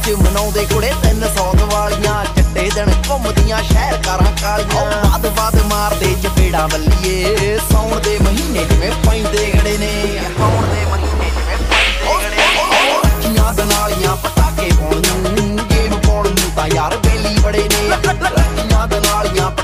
च मनाउंदे कुड़े 300 दिवालियां चिट्टे दिन घुमदियां शहर कारां कालियां वध वध मारदे चपेड़ा बल्लीए सौण दे महीने जिवें पैंदे गड़े ने सौण दे महीने जिवें पैंदे गड़े रखियां दनालियां पटाके पाउण नूं गेम पाउण नूं तां यार बेली बड़े ने रखियां दनालियां